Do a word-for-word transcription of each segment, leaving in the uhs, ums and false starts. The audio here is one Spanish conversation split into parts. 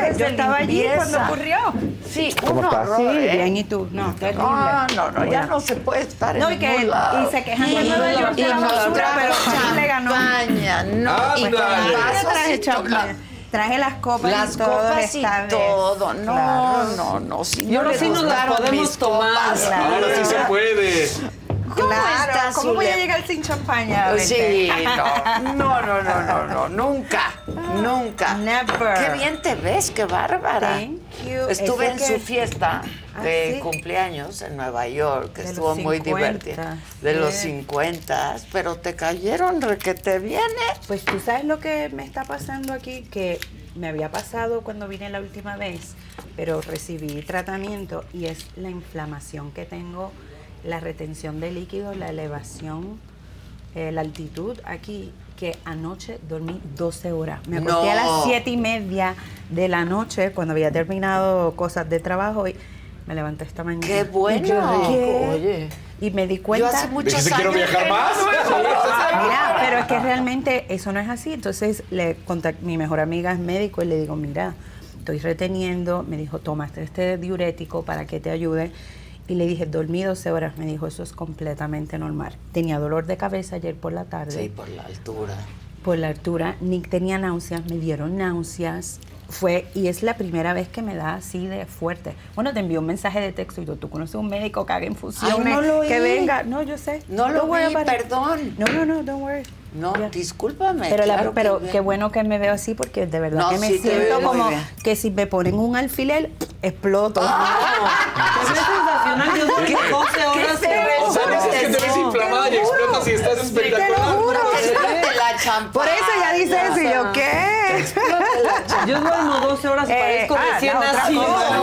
desde yo estaba allí cuando ocurrió. Sí, ¿Cómo un estás? horror, Sí, ¿eh? bien, ¿y tú? No, terrible. No, no, no, ya Bueno. no se puede estar No, en y que ningún lado. y se quejan Y de Nueva York y de la nos basura, pero trajo París le ganó. champaña, no, y con Ándale. vasos traje y champaña. Traje las copas las y todo copas y esta vez. todo. No, Claro. no, no. Si Y no ahora le sí nos las gustaron podemos mis tomar. copas. Claro. Ahora sí se puede. ¿Cómo Claro, estás, ¿cómo voy a Zule? llegar sin champaña? Sí, no, no, no, no, no, no, nunca, nunca. Never. Qué bien te ves, qué bárbara. Thank you. Estuve Eso en que- su fiesta Ah, de ¿sí? cumpleaños en Nueva York, que De estuvo los muy cincuenta, divertida. De los sí. cincuenta, pero te cayeron requete viene. Pues tú sabes lo que me está pasando aquí, que me había pasado cuando vine la última vez, pero recibí tratamiento y es la inflamación que tengo, la retención de líquidos, la elevación, eh, la altitud aquí, que anoche dormí doce horas. Me acosté No. a las siete y media de la noche cuando había terminado cosas de trabajo y me levanté esta mañana. ¡Qué bueno! ¿Qué? Oye. Y me di Yo cuenta... hace muchos Dijiste, años quiero viajar que más. no duermo. Mira, pero es que realmente eso no es así. Entonces le contact- mi mejor amiga es médico y le digo, mira, estoy reteniendo. Me dijo, toma este diurético para que te ayude. Y le dije, dormí doce horas. Me dijo, eso es completamente normal. Tenía dolor de cabeza ayer por la tarde. Sí, por la altura. Por la altura. Nick tenía náuseas, me dieron náuseas. Fue, y es la primera vez que me da así de fuerte. Bueno, te envió un mensaje de texto y yo, tú conoces un médico que haga infusiones, Ay, no lo que oí. venga. No, yo sé. No lo Don't worry vi, about it. perdón. No, no, no, don't worry. No, Ya. discúlpame. Pero, la- claro que pero bien. qué bueno que me veo así porque de verdad No, que me sí te siento ves muy como bien. que si me ponen un alfiler, exploto. Se ve sensacional. Yo dormí doce horas. ¿Qué que- O sea, dices que te ves No, inflamada y explotas y estás espectacular. juro. Explote la champaña. Por eso ya dice eso y yo, ¿qué? Yo duermo doce horas y Eh, parezco ah, recién la otra nacido.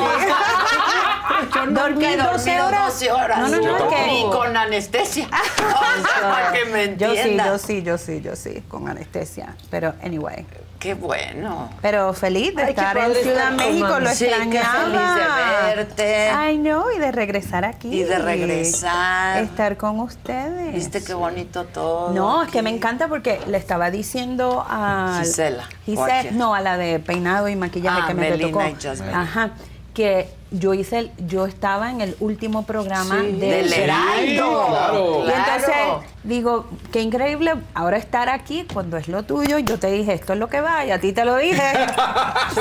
Yo nunca Dormí he doce dormido horas. doce horas. No, no, no, Yo que- ni con anestesia. O sea, para que me Yo sí, entiendas. yo sí, yo sí, yo sí, con anestesia. Pero, anyway. Qué bueno. Pero feliz de Ay, qué estar en padre Ciudad estar México, con lo Sí, qué extrañaba. feliz de verte. Ay, no, y de regresar aquí. Y de regresar. Estar con ustedes. ¿Viste qué bonito todo? No, es que aquí? me encanta porque le estaba diciendo a Gisela, ¿o a Gisela, quién? no, a la de peinado y maquillaje Ah, que me Melina tocó. y Jasmine. Ajá, que yo hice, el- yo estaba en el último programa Sí. del Del Heraldo. claro. Y entonces Claro. digo, qué increíble ahora estar aquí cuando es lo tuyo. Yo te dije, esto es lo que va, y a ti te lo dije. Sí.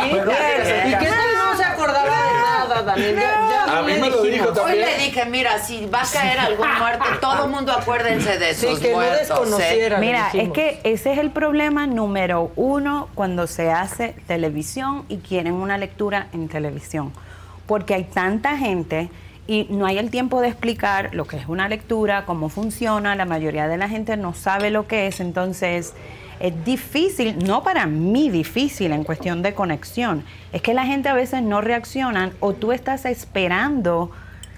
¿Y qué tal no se acordaba de nada, Daniel? Ya, ya A mí le me lo dijimos. dijo Hoy también. le dije, mira, si va a caer algún muerto, todo el mundo acuérdense de Sí, sus que no muertos. ¿eh? desconociera. Mira, le es dijimos. que ese es el problema número uno cuando se hace televisión y quieren una lectura en televisión. Porque hay tanta gente y no hay el tiempo de explicar lo que es una lectura, cómo funciona. La mayoría de la gente no sabe lo que es, entonces es difícil, no para mí difícil en cuestión de conexión. Es que la gente a veces no reacciona o tú estás esperando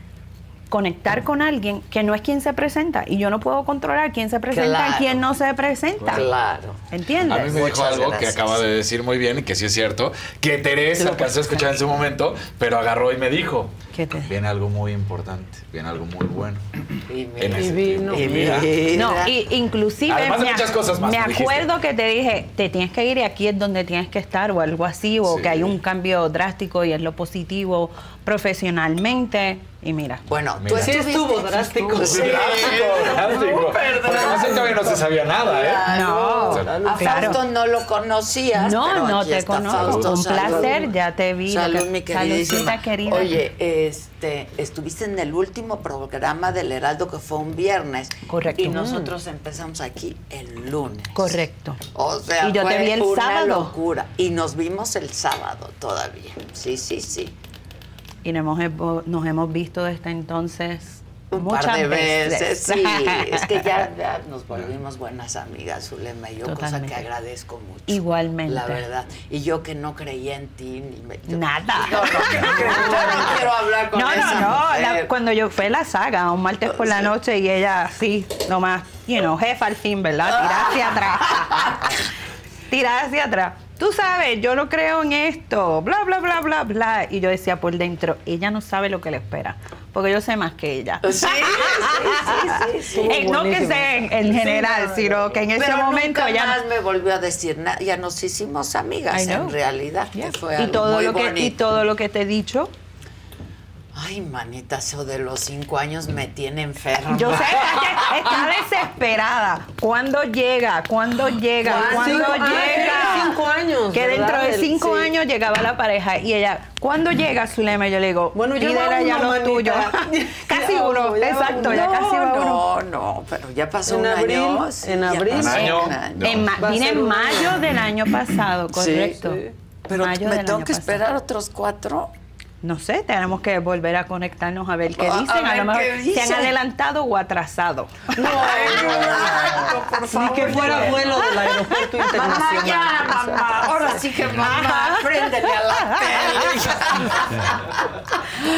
conectar con alguien que no es quien se presenta y yo no puedo controlar quién se presenta Claro. y quién no se presenta. Claro. ¿Entiendes? A mí me dijo Muchas algo que gracias. acaba de decir muy bien y que sí es cierto, que Teresa alcanzó a escuchar en su momento, pero agarró y me dijo, ¿Qué te- viene algo muy importante, viene algo muy bueno. Y En mira, ese vino. tiempo. y Mira. mira. No, y, inclusive Además de me, muchas cosas más, me me dijiste. acuerdo que te dije, te tienes que ir y aquí es donde tienes que estar o algo así, o Sí. que hay un cambio drástico y es lo positivo profesionalmente. Y mira, Bueno, tú Mira. Sí estuviste... estuvo drástico. Sí, drástico, drástico. Porque además él todavía no se sabía nada, ¿eh? no, O sea, A claro. Fausto no lo conocías, No, pero no aquí te está conozco. Fausto. Un Salud. placer, ya te vi. Salud, Lo que- mi queridísima. Saludcita querida. Oye, este, estuviste en el último programa del Heraldo que fue un viernes. Correcto. Y nosotros empezamos aquí el lunes. Correcto. O sea, Y yo te fue vi el una sábado. locura. Y nos vimos el sábado todavía. Sí, sí, sí. Y nos hemos, nos hemos visto desde entonces Un muchas par de veces. veces, sí. Es que ya, ya nos volvimos buenas amigas, Zulema y yo, cosa que Totalmente. agradezco mucho. Igualmente. La verdad. Y yo que no creía en ti. Ni me- yo- Nada. No, no, yo no quiero hablar con No, esa no, no. mujer. la- cuando yo fue la saga, un martes por la noche y ella así, nomás, you know, jefa al fin, ¿verdad? Tirada hacia atrás. Tirada hacia atrás. tú sabes, yo no creo en esto, bla, bla, bla, bla, bla. Y yo decía por dentro, ella no sabe lo que le espera, porque yo sé más que ella. Sí, sí, sí, sí, sí. Eh, no que sé en, en general, sí, sino que en ese pero momento nunca ella más me volvió a decir nada. Ya nos hicimos amigas, I know. en realidad. Yeah. Que fue y algo todo muy lo que bonito. y todo lo que te he dicho. Ay, manita, eso de los cinco años me tiene enferma. Yo sé que está desesperada. ¿Cuándo llega? ¿Cuándo llega? ¿Cuándo Cinco- ah, llega? cinco años, Que dentro ¿verdad? de cinco Sí. años llegaba la pareja y ella, ¿cuándo llega, Zulema? Y yo le digo, Bueno, ya pídele va ya uno, los manita. tuyos. Casi Ya uno, uno, ya va exacto, uno. ya no, casi va uno. no, no, pero ya pasó En un abril, año. en sí, ya abril. pasó Un año. un año. En ma- Va a vine ser en un mayo año. del año pasado, correcto. sí. Pero Mayo me del tengo año que pasado. esperar otros cuatro. No sé, tenemos que volver a conectarnos a ver qué A- a dicen. A, ver lo mejor qué se han dicen. adelantado o atrasado. No, no, por Ni favor. que fuera vuelo del aeropuerto Mamá, internacional. ya, mamá. Ahora sí que mamá, préndele a la tele.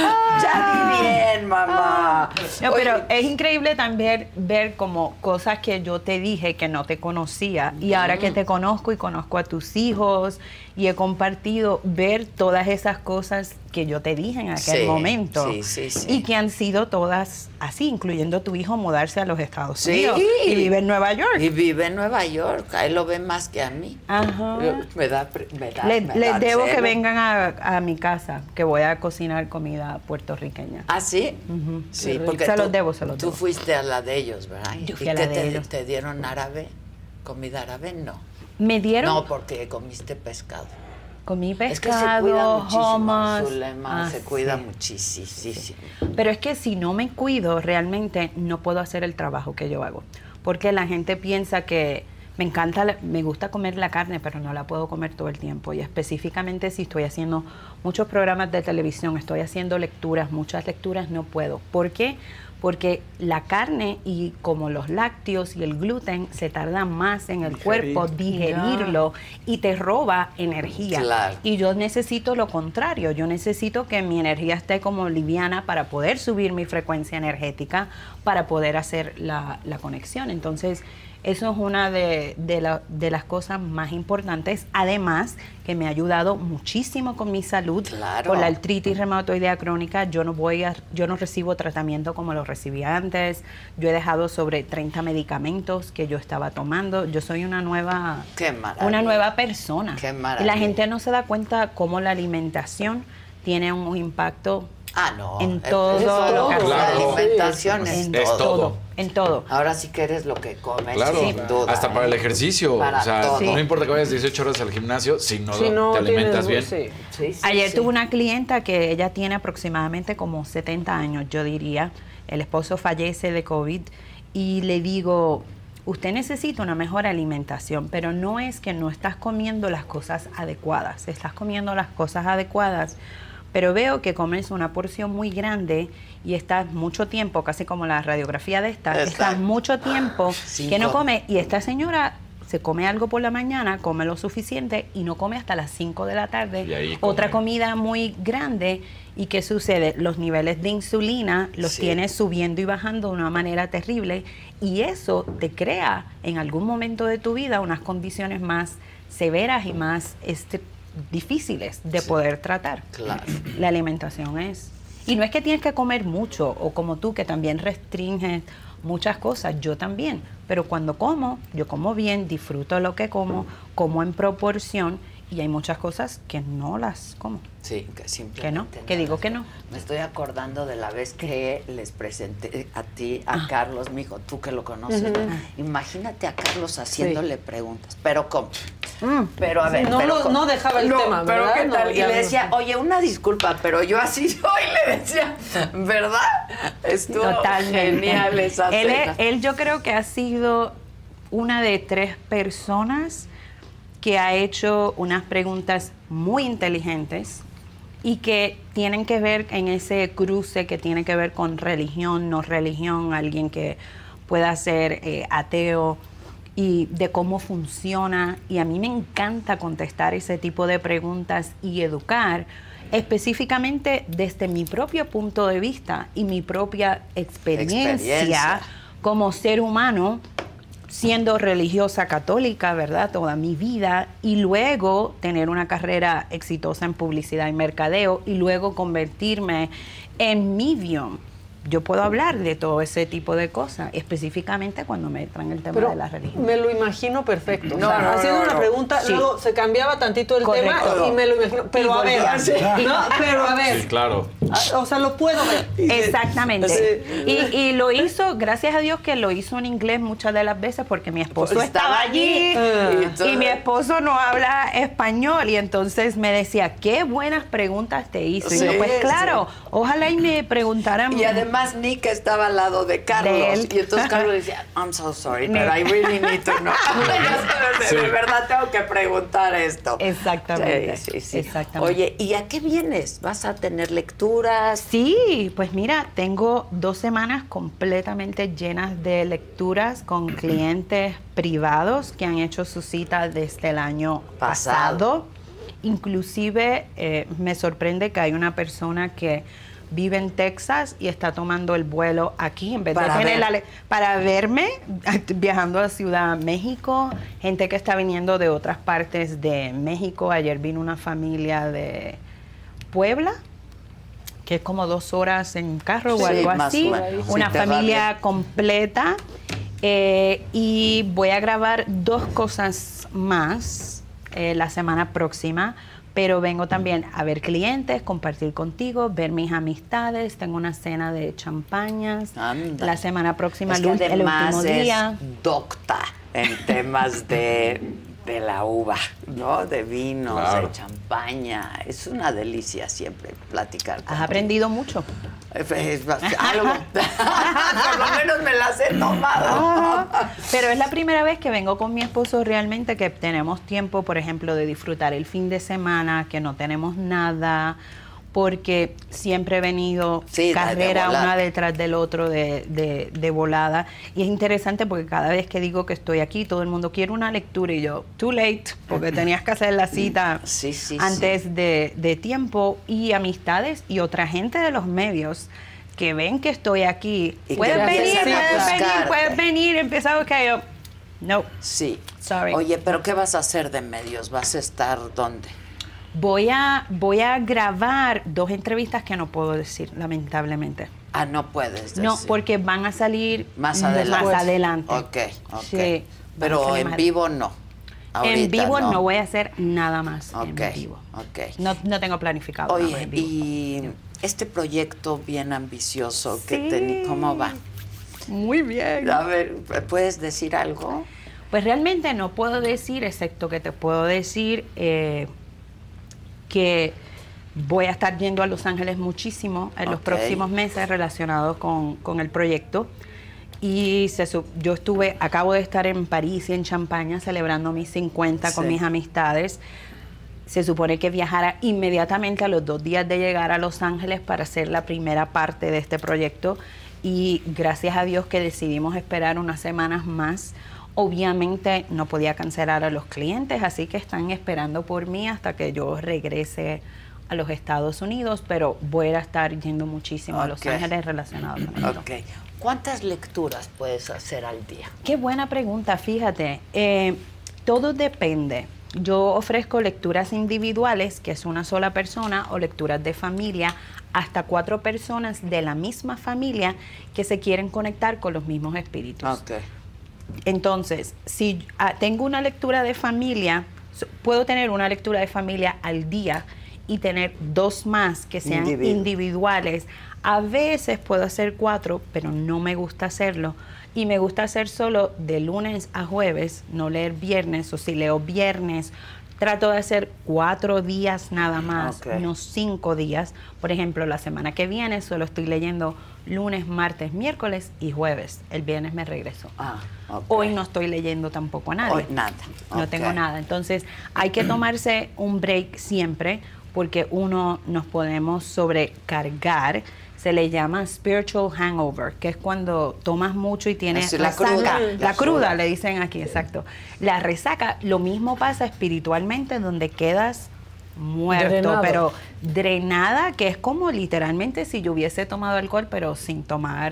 Ya di bien, mamá. No, pero Oye, es increíble también ver como cosas que yo te dije que no te conocía y ahora que te conozco y conozco a tus hijos y he compartido, ver todas esas cosas que yo te dije en aquel Sí, momento sí, sí, sí. y que han sido todas así, incluyendo tu hijo mudarse a los Estados Sí. Unidos y vive en Nueva York. Y vive en Nueva York. A él lo ve más que a mí. Ajá. Yo- Me da, pre- me da, Le- me les da debo que celo. vengan a, a mi casa, que voy a cocinar comida puertorriqueña. ¿Ah, sí? Sí, porque Se tú, los debo, se los tú debo. fuiste a la de ellos, ¿verdad? Yo fui ¿Y a la qué de te, ellos. te dieron árabe? ¿Comida árabe? No. Me dieron, No, porque comiste pescado. comí Es que se pescado, cuida muchísimo, hummus. Zulema, Ah, se cuida sí. muchísimo. Pero es que si no me cuido, realmente no puedo hacer el trabajo que yo hago. Porque la gente piensa que me encanta, la- me gusta comer la carne, pero no la puedo comer todo el tiempo. Y específicamente si estoy haciendo muchos programas de televisión, estoy haciendo lecturas, muchas lecturas, no puedo. ¿Por qué? Porque la carne y como los lácteos y el gluten se tardan más en el Digerir. cuerpo digerirlo y te roba energía. Claro. Y yo necesito lo contrario, yo necesito que mi energía esté como liviana para poder subir mi frecuencia energética, para poder hacer la, la conexión. Entonces, eso es una de, de, la- de las cosas más importantes, además que me ha ayudado muchísimo con mi salud. Claro. Por la artritis reumatoidea crónica, yo no voy a, yo no recibo tratamiento como lo recibía antes. Yo he dejado sobre treinta medicamentos que yo estaba tomando. Yo soy una nueva, Qué maravilla. una nueva persona. Qué Y maravilla. la gente no se da cuenta cómo la alimentación tiene un impacto Ah, no. en es- todo es lo que todo. La hacemos. alimentación es, en Es todo. todo. en todo. Ahora sí que eres lo que comes, Claro, sin duda. hasta ¿eh? para el ejercicio. Para o sea, todo. no importa que vayas dieciocho horas al gimnasio, si no, Si no te alimentas bien. tienes- sí. Sí, sí, Ayer sí. tuve una clienta que ella tiene aproximadamente como setenta años, yo diría. El esposo fallece de COVID y le digo, usted necesita una mejor alimentación, pero no es que no estás comiendo las cosas adecuadas, estás comiendo las cosas adecuadas, pero veo que comes una porción muy grande y estás mucho tiempo, casi como la radiografía de esta, Exacto. estás mucho tiempo Sin que no comer. come y esta señora se come algo por la mañana, come lo suficiente y no come hasta las cinco de la tarde. Y ahí Otra come. comida muy grande. ¿Y qué sucede? Los niveles de insulina los Sí. tienes subiendo y bajando de una manera terrible y eso te crea en algún momento de tu vida unas condiciones más severas y más este, difíciles de Sí. poder tratar. Claro. La alimentación es... Y no es que tienes que comer mucho o como tú que también restringes muchas cosas, yo también, pero cuando como, yo como bien, disfruto lo que como, como en proporción y hay muchas cosas que no las como. Sí, que simplemente Que no, que digo que no. Me estoy acordando de la vez que les presenté a ti, a Ah. Carlos, mijo, tú que lo conoces. ¿no? Imagínate a Carlos haciéndole preguntas. Pero ¿cómo? Mm. Pero a ver, No pero lo- ¿cómo? no dejaba el tema, pero ¿verdad? ¿qué No, tal? y ya le no. decía, oye, una disculpa, pero yo así soy, le decía, ¿verdad? Estuvo Totalmente. genial esa él, es- cena. él yo creo que ha sido una de tres personas que ha hecho unas preguntas muy inteligentes y que tienen que ver en ese cruce que tiene que ver con religión, no religión, alguien que pueda ser eh, ateo y de cómo funciona. Y a mí me encanta contestar ese tipo de preguntas y educar específicamente desde mi propio punto de vista y mi propia experiencia, Experiencia. como ser humano siendo religiosa católica, ¿verdad? Toda mi vida, y luego tener una carrera exitosa en publicidad y mercadeo, y luego convertirme en medium. Yo puedo hablar de todo ese tipo de cosas, específicamente cuando me traen el tema Pero de la religión. me lo imagino perfecto. No, o sea, no, no, haciendo no, una no. pregunta, Sí. luego se cambiaba tantito el Correcto. tema y me lo imagino. Pero Y a ver, volvía. no, pero a ver. Sí, claro. a- O sea, lo puedo ver. Exactamente. Sí. Y, y lo hizo, gracias a Dios que lo hizo en inglés muchas de las veces porque mi esposo Pues estaba estaba allí allí. y, y mi esposo no habla español y entonces me decía, qué buenas preguntas te hizo. Y Sí, yo, pues claro, sí. ojalá y me preguntaran. Y además Nick estaba al lado de Carlos. De él. Y entonces Carlos decía, I'm so sorry, Me- but I really need to know. Ya sabes, Sí. de verdad tengo que preguntar esto. Exactamente, Sí, sí, sí. exactamente. Oye, ¿y a qué vienes? ¿Vas a tener lecturas? Sí, pues mira, tengo dos semanas completamente llenas de lecturas con clientes privados que han hecho su cita desde el año Pasado. pasado. Inclusive eh, me sorprende que hay una persona que vive en Texas y está tomando el vuelo aquí en vez Para de tener ver. la le- para verme viajando a Ciudad México, gente que está viniendo de otras partes de México. Ayer vino una familia de Puebla, que es como dos horas en carro o Sí, algo más así. o menos. Una Sí, te va familia bien. completa. Eh, y voy a grabar dos cosas más eh, la semana próxima, pero vengo también a ver clientes, compartir contigo, ver mis amistades. Tengo una cena de champañas Anda. la semana próxima, Es el, que ul- el además último es día. docta en temas de, de la uva, ¿no? De vinos, Claro. de champaña. Es una delicia siempre platicar Has contigo. aprendido mucho. Es- es- algo. Por lo menos me las he tomado. Pero es la primera vez que vengo con mi esposo realmente que tenemos tiempo, por ejemplo, de disfrutar el fin de semana, que no tenemos nada, porque siempre he venido Sí, de- de carrera volada. una detrás del otro de, de, de volada. Y es interesante porque cada vez que digo que estoy aquí, todo el mundo quiere una lectura y yo, too late, porque tenías que hacer la cita Sí, sí, antes De, de tiempo. Y amistades y otra gente de los medios que ven que estoy aquí, Y que puedes venir, empiezan a puedes venir, buscarte. puedes venir, empieza a buscar yo. No, Sí. Sorry. Oye, pero ¿qué vas a hacer de medios? ¿Vas a estar dónde? voy a, voy a grabar dos entrevistas que no puedo decir, lamentablemente. Ah, no puedes decir. No, porque van a salir Más adelante. Más adelante. Ok, ok. Sí, van a Pero salir en más- vivo no. Ahorita en vivo no. voy a hacer nada más Ok, en vivo. ok. No, no tengo planificado nada Oye, en vivo. y este proyecto bien ambicioso que Sí. teni- ¿cómo va? Muy bien. A ver, ¿puedes decir algo? Pues realmente no puedo decir, excepto que te puedo decir eh, que voy a estar yendo a Los Ángeles muchísimo en los Ok. próximos meses relacionados con, con el proyecto. Y se su- yo estuve, acabo de estar en París y en Champaña celebrando mis cincuenta con Sí. mis amistades. Se supone que viajara inmediatamente a los dos días de llegar a Los Ángeles para hacer la primera parte de este proyecto. Y gracias a Dios que decidimos esperar unas semanas más. Obviamente no podía cancelar a los clientes, así que están esperando por mí hasta que yo regrese a los Estados Unidos, pero voy a estar yendo muchísimo a Los Ok. Ángeles relacionado con esto. Ok. ¿Cuántas lecturas puedes hacer al día? Qué buena pregunta, fíjate. Eh, todo depende. Yo ofrezco lecturas individuales, que es una sola persona, o lecturas de familia, hasta cuatro personas de la misma familia que se quieren conectar con los mismos espíritus. Ok. Entonces, si ah, tengo una lectura de familia, so- puedo tener una lectura de familia al día y tener dos más que sean Individu- individuales. A veces puedo hacer cuatro, pero no me gusta hacerlo. Y me gusta hacer solo de lunes a jueves, no leer viernes, o si leo viernes, trato de hacer cuatro días nada más, Ok. no cinco días. Por ejemplo, la semana que viene solo estoy leyendo lunes, martes, miércoles y jueves. El viernes me regreso. Ah, ok. Hoy no estoy leyendo tampoco a nadie. Hoy nada. No Ok. tengo nada. Entonces, hay que tomarse un break siempre porque uno nos podemos sobrecargar. Se le llama spiritual hangover, que es cuando tomas mucho y tienes Es la resaca. cruda. La La cruda, cruda. le dicen aquí, exacto. La resaca, lo mismo pasa espiritualmente, donde quedas muerto, Drenado. pero drenada, que es como literalmente si yo hubiese tomado alcohol, pero sin tomar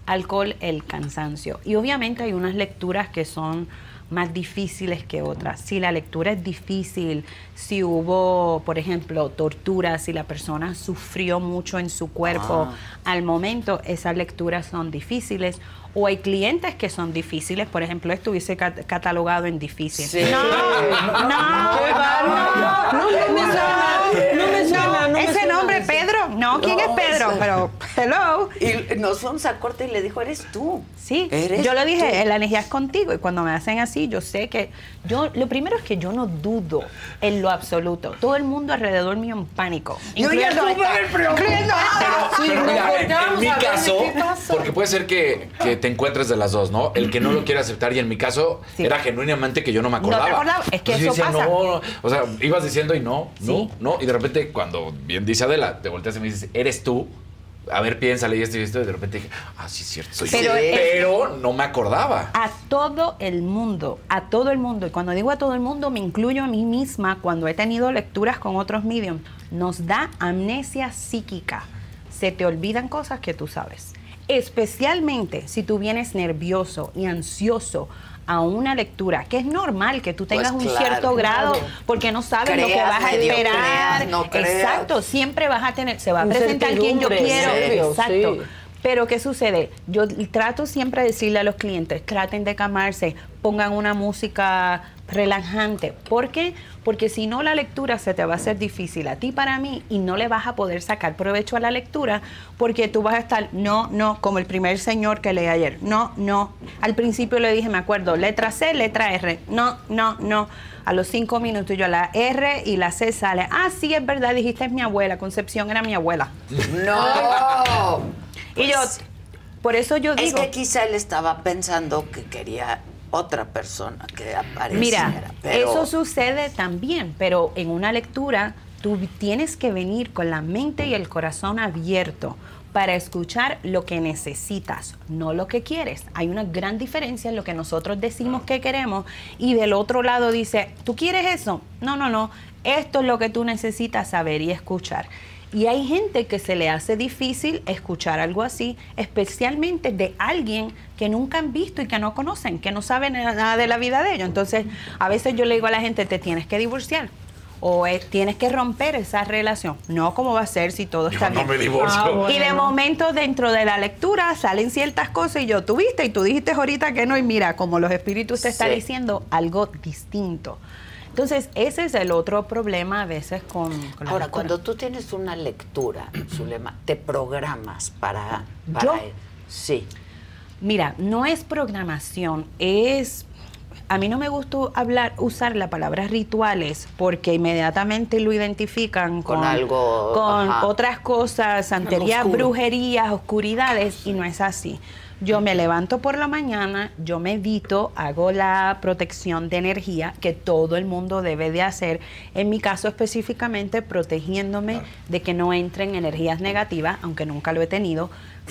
alcohol, el cansancio. Y obviamente hay unas lecturas que son más difíciles que otras. Si la lectura es difícil, si hubo, por ejemplo, tortura, si la persona sufrió mucho en su cuerpo, ah. al momento esas lecturas son difíciles. O hay clientes que son difíciles, por ejemplo, estuviese cat catalogado en difícil. Sí. No, no, no, no, no, no me suena, no me suena, no ese nombre, Pedro, no, ¿quién es Pedro? Pero, hello. Y nos fuimos a corte y le dijo, eres tú. Sí, yo le dije, la energía es contigo, y cuando me hacen así, yo sé que, yo, lo primero es que yo no dudo en lo absoluto. Todo el mundo alrededor mío en pánico. Yo ya estuve incluyendo a Pero, pero mira, en, en mi caso, porque puede ser que, que te encuentres de las dos, ¿no? El que no lo quiere aceptar, y en mi caso sí. era genuinamente que yo no me acordaba. No te acordaba, es que Entonces eso yo decía, pasa. No, no, o sea, ibas diciendo y no, no, sí. no, y de repente cuando bien dice Adela, te volteas y me dices, eres tú. A ver, piénsale y esto y esto, y de repente dije, ah, sí, es cierto, soy pero, yo. es, Pero no me acordaba. A todo el mundo, a todo el mundo, y cuando digo a todo el mundo, me incluyo a mí misma cuando he tenido lecturas con otros mediums, nos da amnesia psíquica. Se te olvidan cosas que tú sabes. Especialmente si tú vienes nervioso y ansioso a una lectura, que es normal que tú tengas pues claro, un cierto grado, claro. porque no sabes creas, lo que vas a esperar. Creas, no Exacto, siempre vas a tener, se va a presentar quien yo quiero. Serio, Exacto. Sí. Pero ¿qué sucede? Yo trato siempre de decirle a los clientes, traten de calmarse, pongan una música relajante. ¿Por qué? Porque si no, la lectura se te va a hacer difícil a ti, para mí, y no le vas a poder sacar provecho a la lectura, porque tú vas a estar, no, no, como el primer señor que leí ayer, no, no. Al principio le dije, me acuerdo, letra C, letra R, no, no, no. A los cinco minutos yo la R y la C sale, ah, sí, es verdad, dijiste es mi abuela, Concepción era mi abuela. ¡No! Y yo, por eso yo digo... Es que quizá él estaba pensando que quería otra persona que apareciera. Mira, pero... eso sucede también, pero en una lectura tú tienes que venir con la mente y el corazón abierto para escuchar lo que necesitas, no lo que quieres. Hay una gran diferencia en lo que nosotros decimos que queremos y del otro lado dice, ¿tú quieres eso? No, no, no. Esto es lo que tú necesitas saber y escuchar. Y hay gente que se le hace difícil escuchar algo así, especialmente de alguien que nunca han visto y que no conocen, que no saben nada de la vida de ellos. Entonces, a veces yo le digo a la gente, te tienes que divorciar o eh, tienes que romper esa relación. No, ¿cómo va a ser si todo está yo bien? No me divorcio. Ah, bueno. Y de momento, dentro de la lectura, salen ciertas cosas y yo, tú viste y tú dijiste ahorita que no, y mira, como los espíritus te están sí. diciendo algo distinto. Entonces, ese es el otro problema a veces con, con la Ahora, lectura. cuando tú tienes una lectura, Zulema, ¿te programas para, para ¿Yo? él? Sí. Mira, no es programación, es... A mí no me gusta hablar, usar la palabra rituales porque inmediatamente lo identifican con, con algo, con ajá. otras cosas, santería, brujerías, oscuridades, y no es así. Yo me levanto por la mañana, yo medito, hago la protección de energía que todo el mundo debe de hacer. En mi caso específicamente, protegiéndome claro. de que no entren energías negativas, aunque nunca lo he tenido.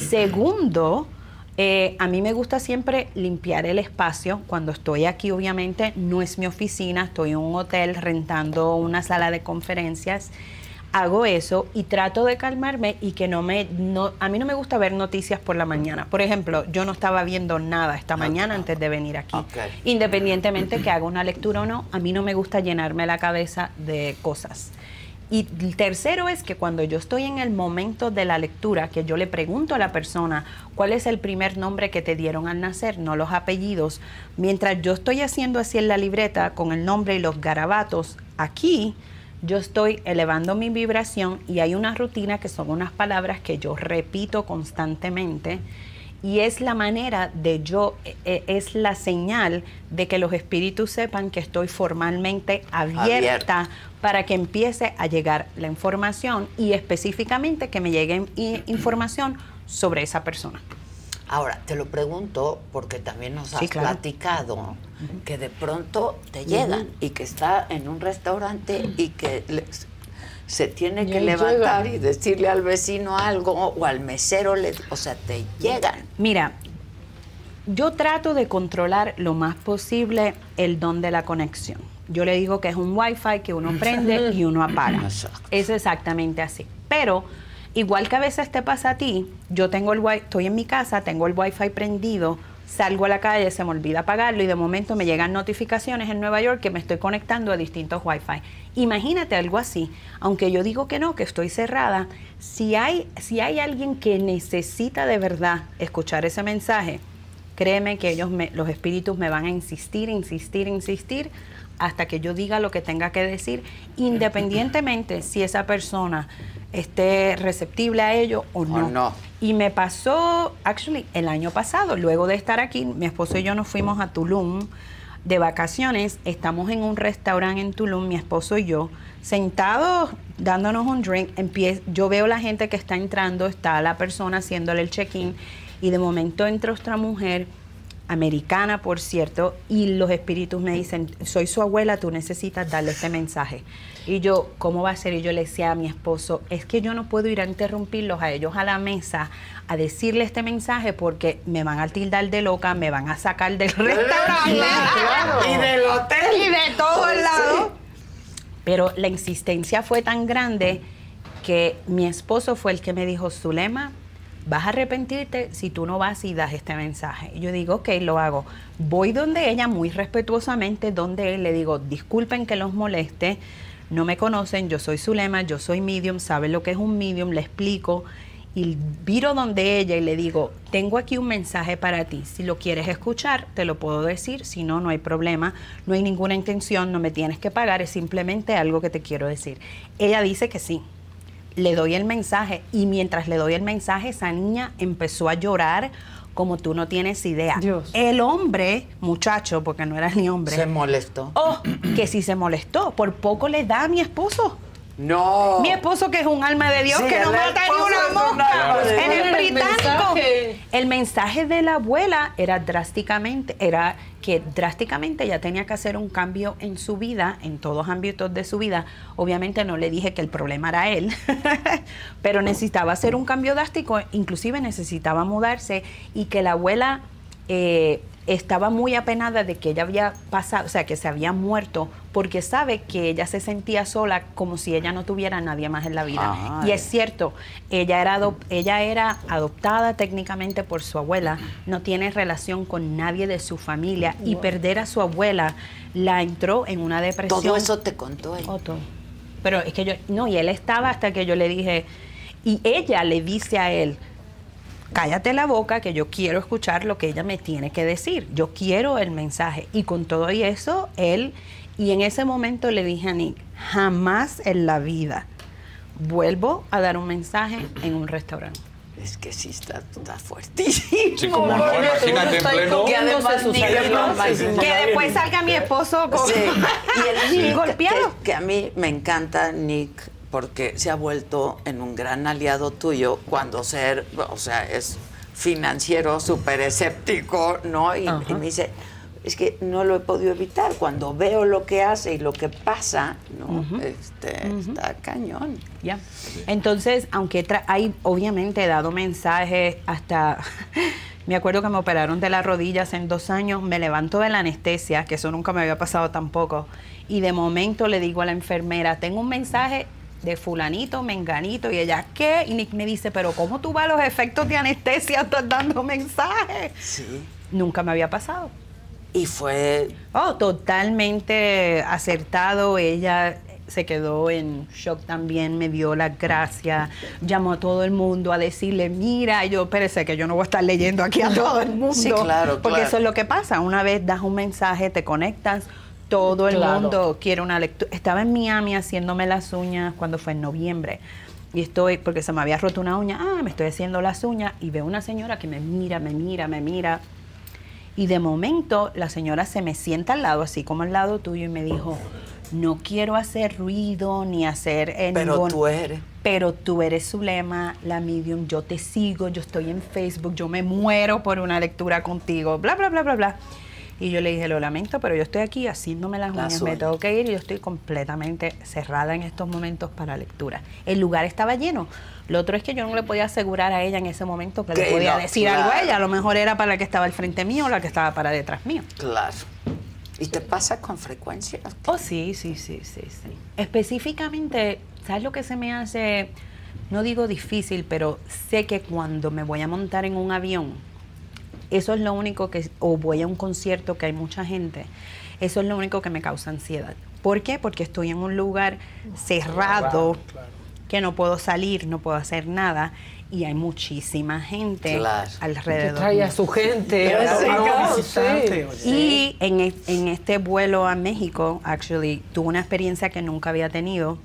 Segundo, eh, a mí me gusta siempre limpiar el espacio. Cuando estoy aquí, obviamente, no es mi oficina, estoy en un hotel rentando una sala de conferencias. Hago eso y trato de calmarme y que no me... No, a mí no me gusta ver noticias por la mañana. Por ejemplo, yo no estaba viendo nada esta mañana antes de venir aquí. Okay. Independientemente que haga una lectura o no, a mí no me gusta llenarme la cabeza de cosas. Y el tercero es que cuando yo estoy en el momento de la lectura, que yo le pregunto a la persona cuál es el primer nombre que te dieron al nacer, no los apellidos, mientras yo estoy haciendo así en la libreta con el nombre y los garabatos, aquí... yo estoy elevando mi vibración y hay una rutina que son unas palabras que yo repito constantemente y es la manera de yo, eh, es la señal de que los espíritus sepan que estoy formalmente abierta, abierta para que empiece a llegar la información y específicamente que me llegue información sobre esa persona. Ahora, te lo pregunto porque también nos has sí, claro. platicado uh-huh. que de pronto te llegan uh-huh. y que está en un restaurante y que le, se tiene que levantar llega. y decirle al vecino algo o al mesero, le, o sea, te llegan. Mira, yo trato de controlar lo más posible el don de la conexión. Yo le digo que es un wifi que uno prende y uno apaga. Exacto. Es exactamente así. Pero Igual que a veces te pasa a ti, yo tengo el wi estoy en mi casa, tengo el wifi prendido, salgo a la calle, se me olvida apagarlo y de momento me llegan notificaciones en Nueva York que me estoy conectando a distintos wifi. Imagínate algo así, aunque yo digo que no, que estoy cerrada, si hay, si hay alguien que necesita de verdad escuchar ese mensaje, créeme que ellos me, los espíritus me van a insistir, insistir, insistir hasta que yo diga lo que tenga que decir, independientemente si esa persona esté receptible a ello o no. O no. Y me pasó, actually, el año pasado, luego de estar aquí, mi esposo y yo nos fuimos a Tulum de vacaciones, estamos en un restaurante en Tulum, mi esposo y yo, sentados dándonos un drink, empie yo veo la gente que está entrando, está la persona haciéndole el check-in, y de momento entra otra mujer, americana por cierto, y los espíritus me dicen, soy su abuela, tú necesitas darle este mensaje. Y yo, ¿cómo va a ser? Y yo le decía a mi esposo, es que yo no puedo ir a interrumpirlos a ellos a la mesa a decirle este mensaje porque me van a tildar de loca, me van a sacar del restaurante claro. y del hotel y de todo el lado. Pero la insistencia fue tan grande que mi esposo fue el que me dijo, Zulema, vas a arrepentirte si tú no vas y das este mensaje. Y yo digo, ok, lo hago. Voy donde ella, muy respetuosamente, donde él, le digo, disculpen que los moleste, no me conocen, yo soy Zulema, yo soy medium, saben lo que es un medium, le explico. Y viro donde ella y le digo, tengo aquí un mensaje para ti. Si lo quieres escuchar, te lo puedo decir. Si no, no hay problema. No hay ninguna intención, no me tienes que pagar. Es simplemente algo que te quiero decir. Ella dice que sí. Le doy el mensaje y mientras le doy el mensaje, esa niña empezó a llorar como tú no tienes idea. Dios. El hombre, muchacho, porque no era ni hombre. Se molestó. Oh, que sí se molestó. Por poco le da a mi esposo. No. Mi esposo, que es un alma de Dios, Sí, que no el mata ni esposo una es un mosca. alma de En Dios. el El británico. mensaje. El mensaje de la abuela era drásticamente, era que drásticamente ella tenía que hacer un cambio en su vida, en todos ámbitos de su vida. Obviamente no le dije que el problema era él, pero necesitaba hacer un cambio drástico, inclusive necesitaba mudarse y que la abuela eh, estaba muy apenada de que ella había pasado, o sea, que se había muerto, porque sabe que ella se sentía sola como si ella no tuviera a nadie más en la vida. Ay. Y es cierto, ella era, adop ella era adoptada técnicamente por su abuela, no tiene relación con nadie de su familia, y perder a su abuela la entró en una depresión. Todo eso te contó él. Oh, todo. Pero es que yo, no, y él estaba hasta que yo le dije, y ella le dice a él, cállate la boca, que yo quiero escuchar lo que ella me tiene que decir. Yo quiero el mensaje. Y con todo y eso, él, y en ese momento le dije a Nick, jamás en la vida vuelvo a dar un mensaje en un restaurante. Es que sí está, está fuertísimo. Sí, como no, imagínate en pleno. Que además sus Nick arepas. no- Que después salga mi esposo con... Sí. Y el Nick, golpeado. Que, que a mí me encanta Nick porque se ha vuelto en un gran aliado tuyo cuando ser, o sea, es financiero súper escéptico, ¿no? Y, y me dice, es que no lo he podido evitar. Cuando veo lo que hace y lo que pasa, ¿no? Uh-huh. este, uh-huh. Está cañón. Ya. Entonces, aunque hay, obviamente he dado mensajes hasta... Me acuerdo que me operaron de las rodillas en dos años, me levanto de la anestesia, que eso nunca me había pasado tampoco, y de momento le digo a la enfermera, tengo un mensaje de fulanito, menganito, y ella, ¿qué? Y Nick me dice, pero ¿cómo tú vas a los efectos de anestesia? Estás dando mensajes. Sí. Nunca me había pasado. Y fue... Oh, totalmente acertado. Ella se quedó en shock también, me dio las gracias, llamó a todo el mundo a decirle, mira, y yo, espérese, que yo no voy a estar leyendo aquí a todo el mundo. Sí, claro, Porque claro. eso es lo que pasa. Una vez das un mensaje, te conectas, todo el Claro. mundo quiere una lectura. Estaba en Miami haciéndome las uñas cuando fue en noviembre. Y estoy, porque se me había roto una uña, ah, me estoy haciendo las uñas, y veo una señora que me mira, me mira, me mira. Y de momento la señora se me sienta al lado, así como al lado tuyo, y me dijo, no quiero hacer ruido ni hacer... Eh, Pero ningún, tú eres. Pero tú eres Zulema, la medium, yo te sigo, yo estoy en Facebook, yo me muero por una lectura contigo, bla, bla, bla, bla, bla. Y yo le dije, lo lamento, pero yo estoy aquí haciéndome las uñas, Las me uñas. tengo que ir y yo estoy completamente cerrada en estos momentos para lectura. El lugar estaba lleno. Lo otro es que yo no le podía asegurar a ella en ese momento que le Que podía no, decir claro. algo a ella. A lo mejor era para la que estaba al frente mío o la que estaba para detrás mío. Claro. ¿Y te pasa con frecuencia? Oh, sí, sí, sí, sí, sí. Específicamente, ¿sabes lo que se me hace? no digo difícil, pero sé que cuando me voy a montar en un avión, eso es lo único que, o voy a un concierto que hay mucha gente, eso es lo único que me causa ansiedad. ¿Por qué? Porque estoy en un lugar cerrado, claro, claro, que no puedo salir, no puedo hacer nada, y hay muchísima gente claro. alrededor. Que trae a su gente. Sí, claro, sí. Y en, en este vuelo a México, actually, tuve una experiencia que nunca había tenido.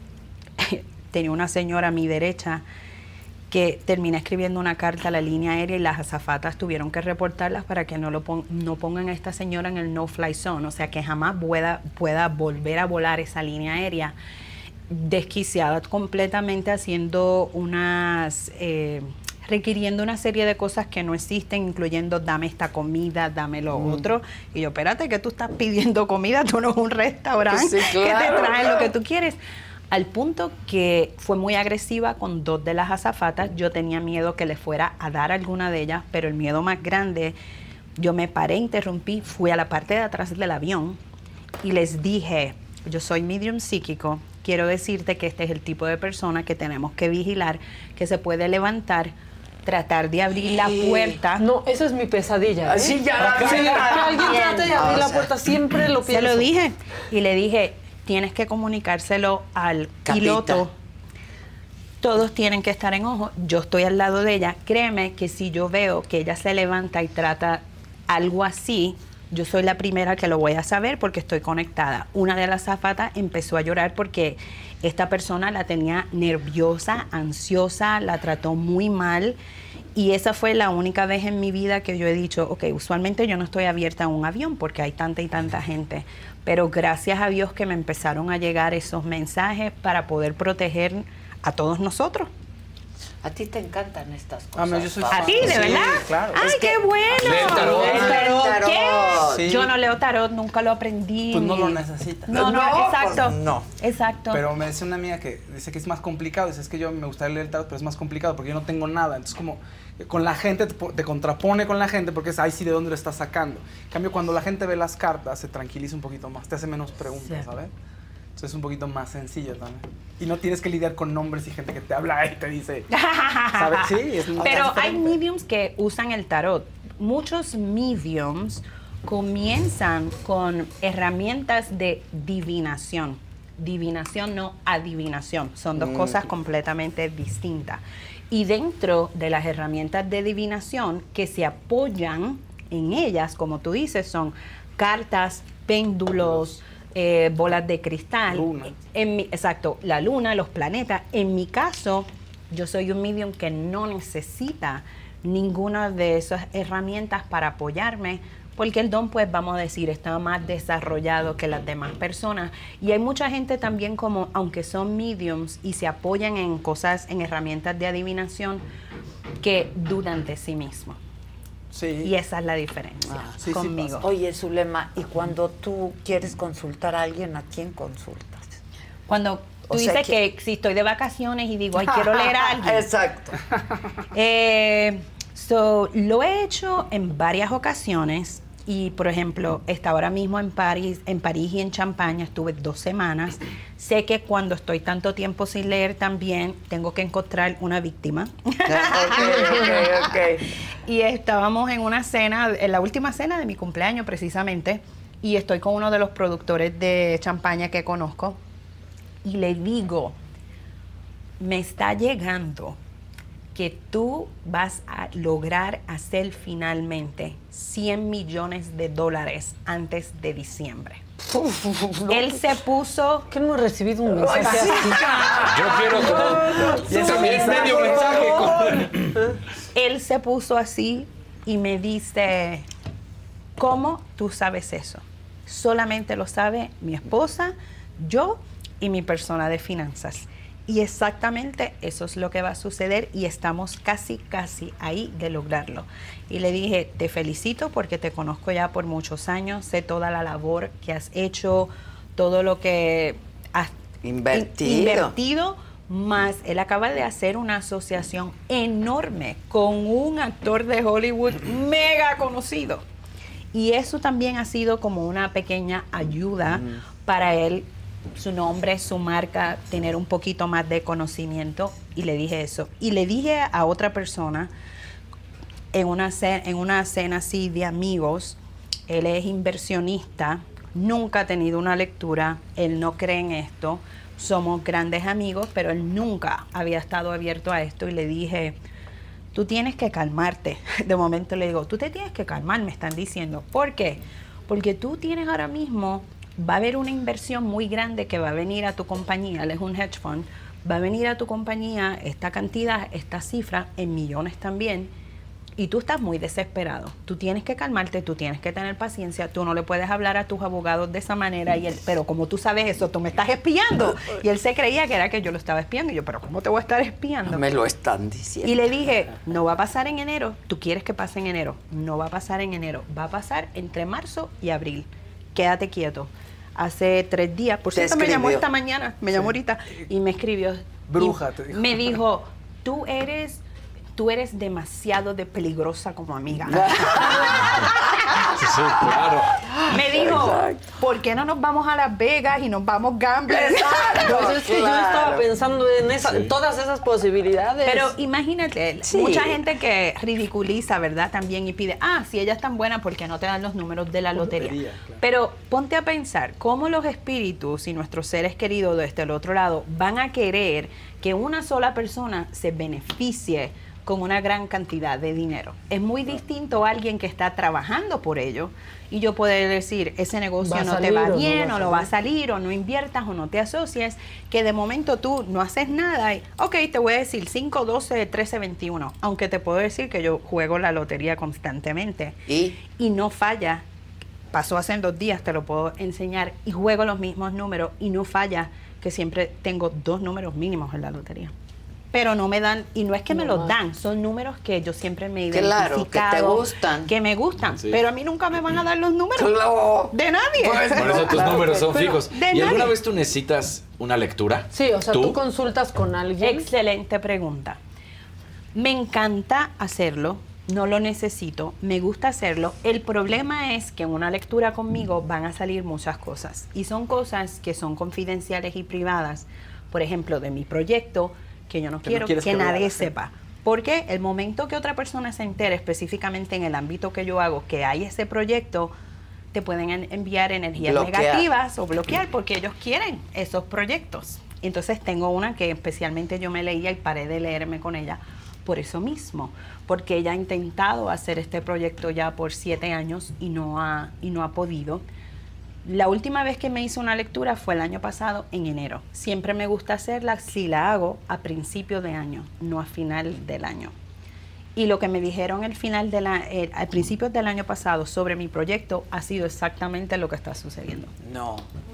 Tenía una señora a mi derecha que terminé escribiendo una carta a la línea aérea y las azafatas tuvieron que reportarlas para que no, lo pon no pongan a esta señora en el no-fly zone, o sea, que jamás pueda, pueda volver a volar esa línea aérea. Desquiciada completamente, haciendo unas, eh, requiriendo una serie de cosas que no existen, incluyendo dame esta comida, dame lo mm. otro. Y yo, espérate, que tú estás pidiendo comida, tú no es un restaurante, sí, claro, que te traen lo que tú quieres. Al punto que fue muy agresiva con dos de las azafatas. Yo tenía miedo que le fuera a dar a alguna de ellas, pero el miedo más grande, yo me paré, interrumpí, fui a la parte de atrás del avión y les dije, yo soy medium psíquico, quiero decirte que este es el tipo de persona que tenemos que vigilar, que se puede levantar, tratar de abrir la puerta. No, esa es mi pesadilla. ¿eh? Sí, ya, sí, que alguien trate de abrir la puerta, siempre lo pienso. Se lo dije y le dije, tienes que comunicárselo al Capita. piloto. Todos tienen que estar en ojo. Yo estoy al lado de ella. Créeme que si yo veo que ella se levanta y trata algo así, yo soy la primera que lo voy a saber porque estoy conectada. Una de las azafatas empezó a llorar porque esta persona la tenía nerviosa, ansiosa, la trató muy mal. Y esa fue la única vez en mi vida que yo he dicho, ok, usualmente yo no estoy abierta a un avión porque hay tanta y tanta gente. Pero gracias a Dios que me empezaron a llegar esos mensajes para poder proteger a todos nosotros. A ti te encantan estas cosas. Ah, no, yo soy ¿A ti, de sí, verdad? Claro. ¡Ay, es qué que bueno! Leo tarot. Leo tarot. ¿Qué? Sí. Yo no leo tarot, nunca lo aprendí. Pues no ni... lo necesitas. No, no, No, exacto. Pues no. Exacto. Pero me decía una amiga que dice que es más complicado. Dice, es que yo me gustaría leer el tarot, pero es más complicado porque yo no tengo nada. Entonces, como con la gente, te, te contrapone con la gente porque es, ay, sí, ¿de dónde lo estás sacando? En cambio, cuando la gente ve las cartas, se tranquiliza un poquito más, te hace menos preguntas, sí. ¿sabes? Entonces es un poquito más sencillo también. Y no tienes que lidiar con nombres y gente que te habla y te dice, ¿sabes? Sí, es muy Pero hay mediums que usan el tarot. Muchos mediums comienzan con herramientas de divinación. Divinación, no adivinación. Son dos mm. cosas completamente distintas. Y dentro de las herramientas de divinación que se apoyan en ellas, como tú dices, son cartas, péndulos, eh, bolas de cristal. Luna. En mi, exacto, la luna, los planetas. En mi caso, yo soy un medium que no necesita ninguna de esas herramientas para apoyarme, porque el don, pues vamos a decir, está más desarrollado que las demás personas. Y hay mucha gente también como, aunque son mediums y se apoyan en cosas, en herramientas de adivinación, que dudan de sí mismos. Sí. Y esa es la diferencia Ah, sí, conmigo. sí Oye, Zulema, ¿y cuando tú quieres consultar a alguien, a quién consultas? Cuando tú O sea dices que- que... si estoy de vacaciones y digo, ay, quiero leer a alguien. Exacto. Eh, so, lo he hecho en varias ocasiones y, por ejemplo, está ahora mismo en París, en París y en Champaña, estuve dos semanas. Sé que cuando estoy tanto tiempo sin leer también tengo que encontrar una víctima. Ok, ok, ok. Y estábamos en una cena, en la última cena de mi cumpleaños precisamente, y estoy con uno de los productores de Champaña que conozco y le digo, me está llegando que tú vas a lograr hacer finalmente cien millones de dólares antes de diciembre. Él se puso... ¿Qué no hemos recibido un mensaje así? Yo quiero como también medio mensaje. con- Él se puso así y me dice, ¿cómo tú sabes eso? Solamente lo sabe mi esposa, yo y mi persona de finanzas. Y exactamente eso es lo que va a suceder y estamos casi, casi ahí de lograrlo. Y le dije, te felicito porque te conozco ya por muchos años, sé toda la labor que has hecho, todo lo que has Invertido. in- invertido, más él acaba de hacer una asociación enorme con un actor de Hollywood mega conocido. Y eso también ha sido como una pequeña ayuda mm. para él su nombre, su marca, tener un poquito más de conocimiento, y le dije eso. Y le dije a otra persona en una cena, en una cena así de amigos, él es inversionista, nunca ha tenido una lectura, él no cree en esto, somos grandes amigos, pero él nunca había estado abierto a esto, y le dije, tú tienes que calmarte. De momento le digo, tú te tienes que calmar, me están diciendo. ¿Por qué? Porque tú tienes ahora mismo, va a haber una inversión muy grande que va a venir a tu compañía, él es un hedge fund, va a venir a tu compañía esta cantidad, esta cifra, en millones también, y tú estás muy desesperado. Tú tienes que calmarte, tú tienes que tener paciencia, tú no le puedes hablar a tus abogados de esa manera, y él, pero como tú sabes eso, tú me estás espiando. Y él se creía que era que yo lo estaba espiando, y yo, pero ¿cómo te voy a estar espiando? No me lo están diciendo. Y le dije, no va a pasar en enero, tú quieres que pase en enero, no va a pasar en enero, va a pasar entre marzo y abril. Quédate quieto. Hace tres días, por cierto, me llamó esta mañana, me llamó sí. ahorita, y me escribió. Bruja, te dijo. Me dijo, tú eres... tú eres demasiado de peligrosa como amiga. Sí, claro. Me dijo, Exacto. ¿por qué no nos vamos a Las Vegas y nos vamos gambling? Pues es que Claro. yo estaba pensando en esa, Sí. todas esas posibilidades. Pero imagínate, Sí. mucha gente que ridiculiza, ¿verdad? También, y pide, ah, si ella es tan buena, ¿por qué no te dan los números de la lotería? Lotería, claro. Pero ponte a pensar, cómo los espíritus y nuestros seres queridos desde el otro lado van a querer que una sola persona se beneficie con una gran cantidad de dinero. Es muy distinto a alguien que está trabajando por ello, y yo puedo decir, ese negocio Va a no salir te va o no bien, va a o no va a salir. salir, o no inviertas, o no te asocies, que de momento tú no haces nada, y, ok, te voy a decir cinco, doce, trece, veintiuno, aunque te puedo decir que yo juego la lotería constantemente, ¿Y? y no falla. Pasó hace dos días, te lo puedo enseñar, y juego los mismos números, y no falla, que siempre tengo dos números mínimos en la lotería. Pero no me dan, y no es que me No los más. dan, son números que yo siempre me he Claro, identificado. que te gustan. Que me gustan, Sí. pero a mí nunca me van a dar los números. Claro. De nadie. Pues, Por eso tus Claro números que- son pero fijos. de ¿Y alguna nadie. vez tú necesitas una lectura? sí, o sea, tú, consultas con alguien. Excelente pregunta. Me encanta hacerlo, no lo necesito, me gusta hacerlo. El problema es que en una lectura conmigo van a salir muchas cosas, y son cosas que son confidenciales y privadas. Por ejemplo, de mi proyecto, que yo no Que no quiero quieres que, que vea la nadie gente. sepa. Porque el momento que otra persona se entere, específicamente en el ámbito que yo hago, que hay ese proyecto, te pueden en- enviar energías Bloquear. negativas o bloquear, porque ellos quieren esos proyectos. Entonces tengo una que especialmente yo me leía y paré de leerme con ella por eso mismo, porque ella ha intentado hacer este proyecto ya por siete años y no ha, y no ha podido. La última vez que me hice una lectura fue el año pasado, en enero. Siempre me gusta hacerla si la hago a principio de año, no a final del año. Y lo que me dijeron el final de la, eh, al principio del año pasado sobre mi proyecto ha sido exactamente lo que está sucediendo. No.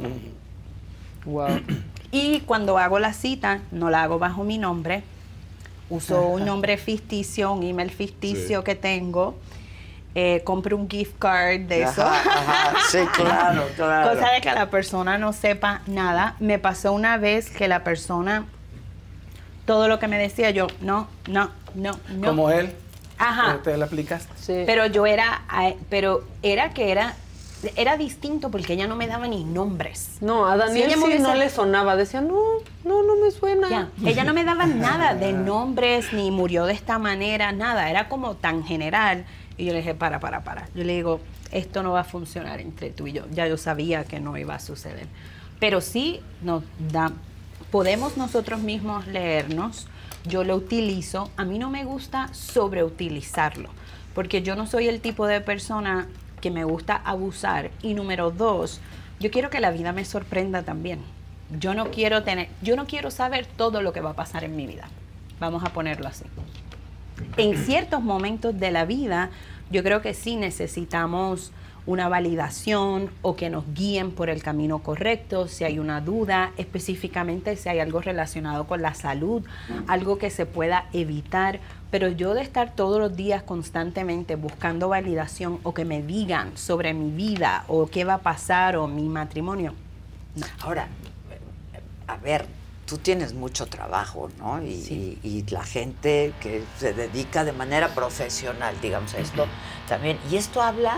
Wow. Y cuando hago la cita, no la hago bajo mi nombre, uso un nombre ficticio, un email ficticio Sí. que tengo, eh, compro un gift card de eso. Ajá, ajá. Sí, claro, claro. Cosa de que la persona no sepa nada. Me pasó una vez que la persona, todo lo que me decía, yo, no, no, no, no. Como él. Ajá. eh, Te la aplicaste. Sí. Pero yo era, eh, pero era que era, era distinto porque ella no me daba ni nombres. no, a Daniel ella me sí hubiese- no le sonaba. Decía, no, no, no me suena. Ya, ella no me daba nada de nombres, ni murió de esta manera, nada. Era como tan general. Y yo le dije, para, para, para. Yo le digo, esto no va a funcionar entre tú y yo. Ya yo sabía que no iba a suceder. Pero sí nos da, podemos nosotros mismos leernos. Yo lo utilizo. A mí no me gusta sobreutilizarlo, porque yo no soy el tipo de persona que me gusta abusar. Y número dos, yo quiero que la vida me sorprenda también. Yo no quiero tener, yo no quiero saber todo lo que va a pasar en mi vida. Vamos a ponerlo así. En ciertos momentos de la vida, yo creo que sí necesitamos una validación o que nos guíen por el camino correcto, si hay una duda, específicamente si hay algo relacionado con la salud, algo que se pueda evitar. Pero yo de estar todos los días constantemente buscando validación o que me digan sobre mi vida o qué va a pasar o mi matrimonio, Ahora, a ver, tú tienes mucho trabajo, ¿no? Y, Sí. y- y la gente que se dedica de manera profesional, digamos, a esto también. Y esto habla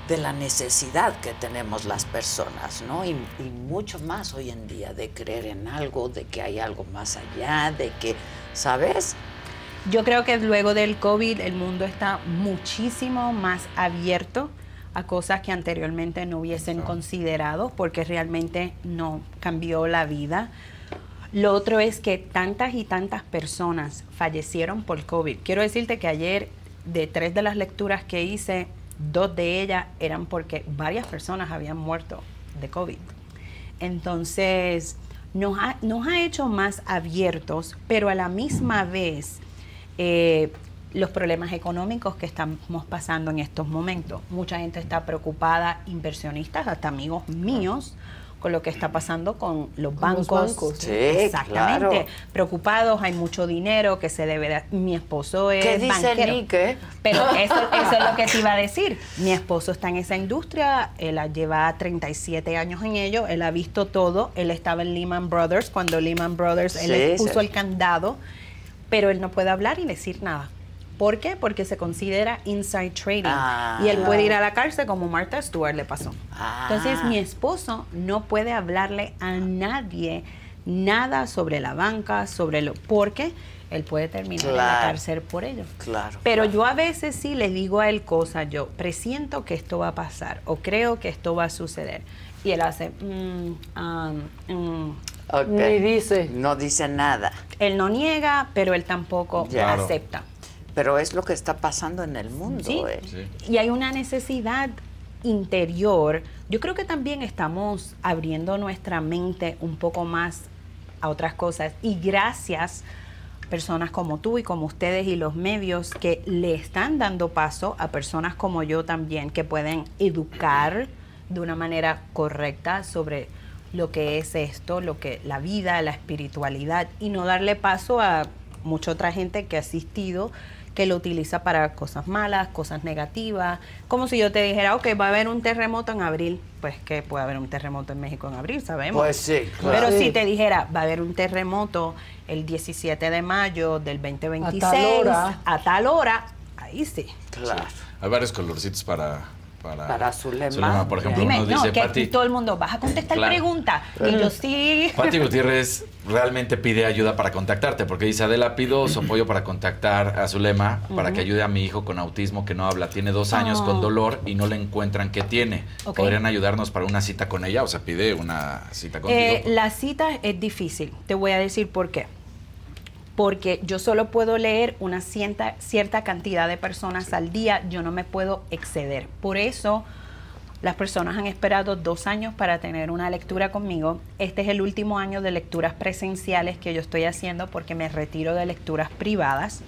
de la necesidad que tenemos las personas, ¿no? Y, y mucho más hoy en día, de creer en algo, de que hay algo más allá, de que, ¿sabes? Yo creo que luego del COVID el mundo está muchísimo más abierto a cosas que anteriormente no hubiesen no. considerado, porque realmente no cambió la vida. Lo otro es que tantas y tantas personas fallecieron por COVID. Quiero decirte que ayer, de tres de las lecturas que hice, dos de ellas eran porque varias personas habían muerto de COVID. Entonces, nos ha, nos ha hecho más abiertos, pero a la misma vez, eh, los problemas económicos que estamos pasando en estos momentos. Mucha gente está preocupada, inversionistas, hasta amigos míos, con lo que está pasando con los con bancos. Los bancos. Sí, exactamente. Claro. Preocupados, hay mucho dinero que se debe de... Mi esposo es ¿Qué dice banquero. Nick, eh? Pero eso, eso es lo que te iba a decir. Mi esposo está en esa industria, él lleva treinta y siete años en ello, él ha visto todo, él estaba en Lehman Brothers, cuando Lehman Brothers, él Sí, les puso sí. el candado, pero él no puede hablar y decir nada. ¿Por qué? Porque se considera inside trading. Ah. Y él puede ir a la cárcel como Martha Stewart le pasó. Ah. Entonces, mi esposo no puede hablarle a nadie nada sobre la banca, sobre lo... Porque él puede terminar en la Claro. cárcel por ello. Claro. Pero claro. yo a veces sí le digo a él cosas, yo presiento que esto va a pasar o creo que esto va a suceder. Y él hace... Mm, um, mm. Ok. Ni dice. No dice nada. Él no niega, pero él tampoco Ya. Claro. acepta. Pero es lo que está pasando en el mundo. Sí. ¿eh? Sí. Y hay una necesidad interior. Yo creo que también estamos abriendo nuestra mente un poco más a otras cosas. Y gracias personas como tú y como ustedes y los medios que le están dando paso a personas como yo también, que pueden educar de una manera correcta sobre lo que es esto, lo que la vida, la espiritualidad, y no darle paso a mucha otra gente que ha asistido, que lo utiliza para cosas malas, cosas negativas. Como si yo te dijera, ok, va a haber un terremoto en abril. Pues que puede haber un terremoto en México en abril, sabemos. Pues sí, claro. Pero Sí. si te dijera, va a haber un terremoto el diecisiete de mayo del veinte veintiséis, A tal hora. a tal hora, ahí sí. Claro. Hay varios colorcitos para... Para, Para Zulema. Zulema, por ejemplo, Dime, nos no, dice que Pati. todo el mundo, vas a contestar Claro. preguntas. Y yo sí. Pati Gutiérrez realmente pide ayuda para contactarte, porque dice, Adela, pido su apoyo para contactar a Zulema, para que ayude a mi hijo con autismo que no habla. Tiene dos años Oh. con dolor y no le encuentran qué tiene. Ok. ¿Podrían ayudarnos para una cita con ella? O sea, pide una cita contigo. Eh, la cita es difícil. Te voy a decir por qué. Porque yo solo puedo leer una cierta, cierta cantidad de personas al día. Yo no me puedo exceder. Por eso las personas han esperado dos años para tener una lectura conmigo. Este es el último año de lecturas presenciales que yo estoy haciendo porque me retiro de lecturas privadas.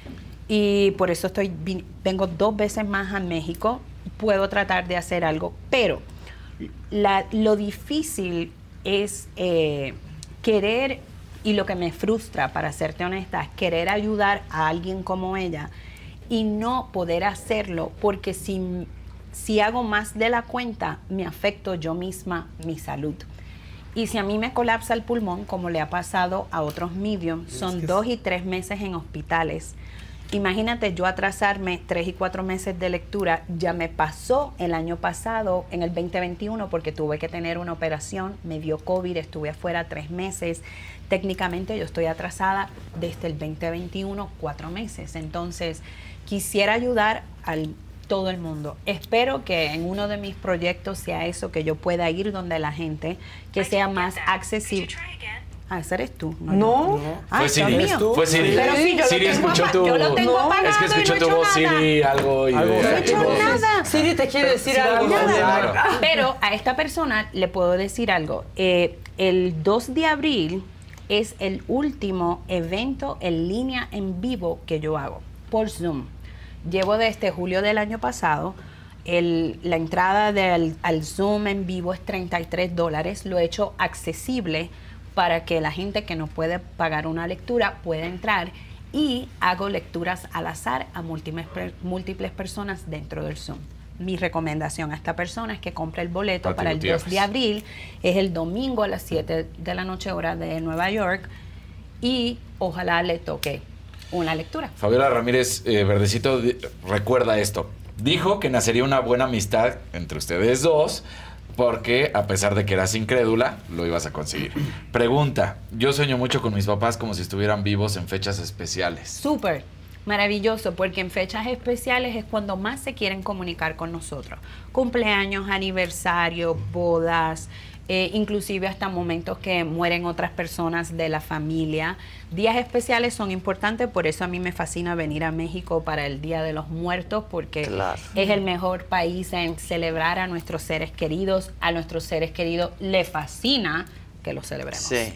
Y por eso estoy vi- vengo dos veces más a México. Puedo tratar de hacer algo, pero la- lo difícil es eh, querer, y lo que me frustra, para serte honesta, es querer ayudar a alguien como ella y no poder hacerlo, porque si, si hago más de la cuenta, me afecto yo misma mi salud. Y si a mí me colapsa el pulmón, como le ha pasado a otros mediums, son dos y tres meses en hospitales. Imagínate yo atrasarme tres y cuatro meses de lectura. Ya me pasó el año pasado, en el veinte veintiuno, porque tuve que tener una operación, me dio COVID, estuve afuera tres meses. Técnicamente yo estoy atrasada desde el veinte veintiuno, cuatro meses. Entonces, quisiera ayudar a todo el mundo. Espero que en uno de mis proyectos sea eso, que yo pueda ir donde la gente, que sea más accesible. Ah, ese eres tú. No. yo. Fue Ay, Dios Siri. mío. Fue Siri. Pero sí, yo lo Siri tengo escuchó apa- tu... yo lo tengo No, apagado Es que y no escuchó he tu hecho voz, nada. Siri, algo y Algo. de... No he hecho nada. Siri te quiere decir algo. Nada. Claro. Pero a esta persona le puedo decir algo. Eh, el dos de abril es el último evento en línea en vivo que yo hago por Zoom. Llevo desde julio del año pasado. El, la entrada del, al Zoom en vivo es treinta y tres dólares. Lo he hecho accesible para que la gente que no puede pagar una lectura pueda entrar, y hago lecturas al azar a múltiples, múltiples personas dentro del Zoom. Mi recomendación a esta persona es que compre el boleto Pati para el Gutiérrez. dos de abril. Es el domingo a las siete de la noche, hora de Nueva York, y ojalá le toque una lectura. Fabiola Ramírez eh, Verdecito di- recuerda esto. Dijo que nacería una buena amistad entre ustedes dos, porque a pesar de que eras incrédula, lo ibas a conseguir. Pregunta, yo sueño mucho con mis papás como si estuvieran vivos en fechas especiales. Súper. Maravilloso, porque en fechas especiales es cuando más se quieren comunicar con nosotros. Cumpleaños, aniversarios, bodas, eh, inclusive hasta momentos que mueren otras personas de la familia. Días especiales son importantes, por eso a mí me fascina venir a México para el Día de los Muertos, porque claro, es el mejor país en celebrar a nuestros seres queridos. A nuestros seres queridos les fascina que los celebremos. Sí.